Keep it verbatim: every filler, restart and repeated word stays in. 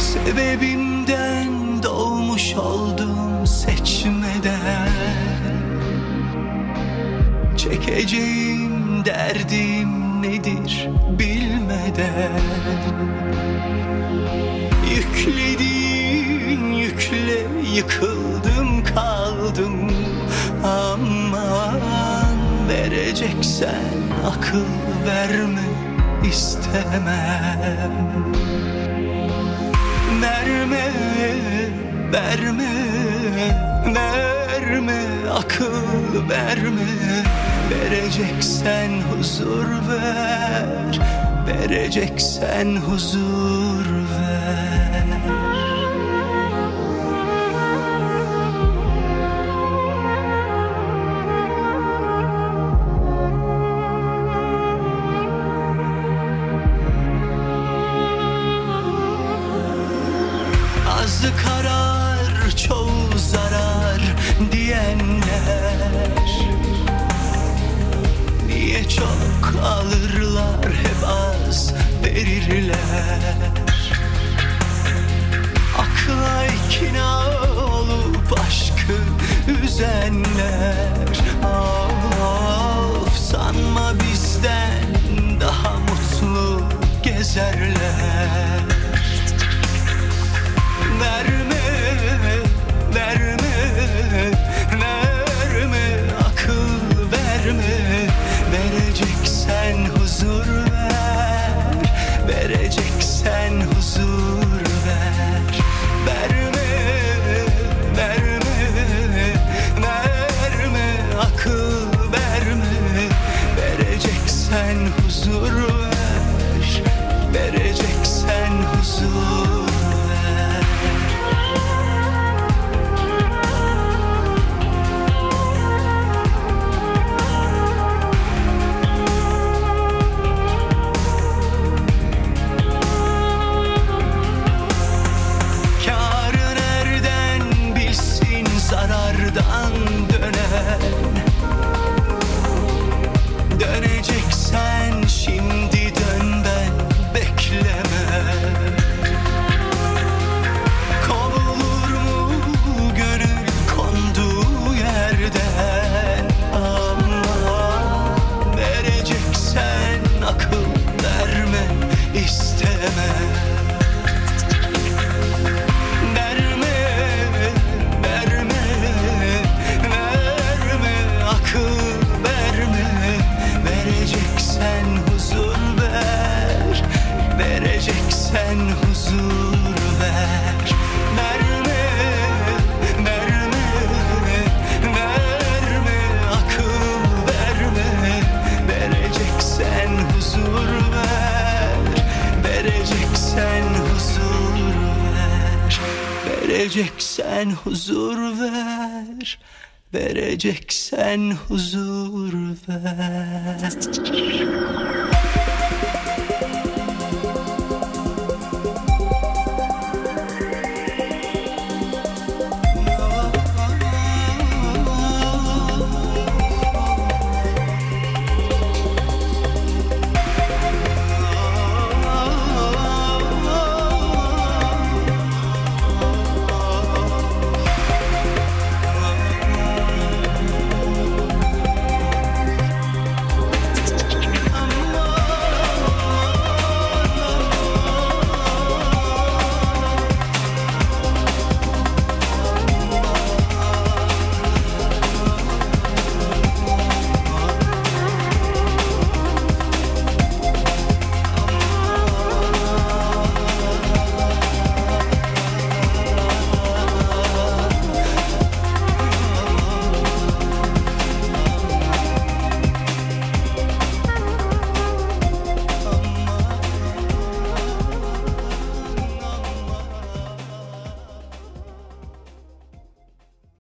Sebebimden doğmuş oldum seçmeden. Çekeceğim derdim nedir bilmeden. Yükledin yükle yıkıldım kaldım. Aman vereceksen akıl verme istemem. Verme, verme, verme, akıl verme. Vereceksen huzur ver, vereceksen huzur ver. Azı karar, çoğu zarar diyenler niye çok alırlar hep az verirler. Akla ikna olup aşkı üzenler. Of sanma bizden daha mutlu gezerler. Verme, verme, verme, akıl verme. Vereceksen huzur ver, vereceksen huzur ver. Verme, verme, verme, akıl verme. Vereceksen huzur ver, vereceksen huzur. Zarardan dönen. Döneceksen şimdi dön, ben beklemem. Kovulur mu gönül konduğu yerden. Ama vereceksen akıl verme istemem. Vereceksen huzur ver. Verme, verme, verme, akıl verme. Vereceksen huzur ver, vereceksen huzur ver. Vereceksen huzur ver, vereceksen huzur ver.